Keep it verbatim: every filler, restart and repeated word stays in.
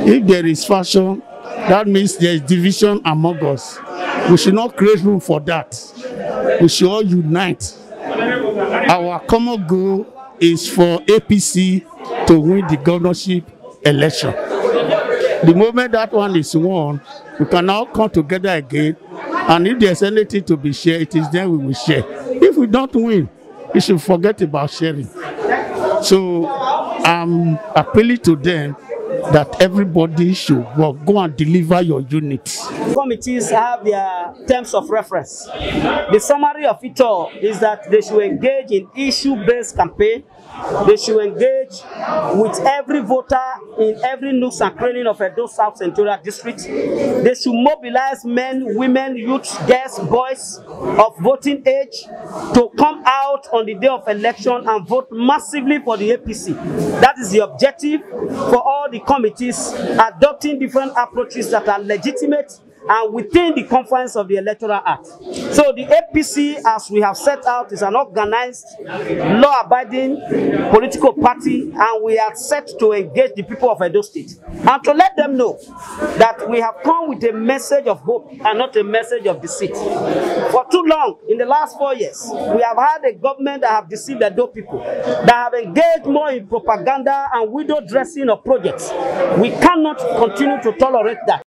If there is faction, that means there is division among us. We should not create room for that. We should all unite. Our common goal is for A P C to win the governorship election. The moment that one is won, we can now come together again, and if there's anything to be shared, it is then we will share. If we don't win, we should forget about sharing. So I'm appealing to them that everybody should work, go and deliver your unit. Committees have their terms of reference. The summary of it all is that they should engage in issue-based campaign. They should engage with every voter in every nook and cranny of Edo South Senatorial District. They should mobilize men, women, youth, girls, boys of voting age to come out on the day of election and vote massively for the A P C. That is the objective for all the committees, adopting different approaches that are legitimate and within the confines of the Electoral Act. So the A P C, as we have set out, is an organized, law-abiding political party, and we are set to engage the people of Edo State and to let them know that we have come with a message of hope and not a message of deceit. For too long, in the last four years, we have had a government that have deceived Edo people, that have engaged more in propaganda and window dressing of projects. We cannot continue to tolerate that.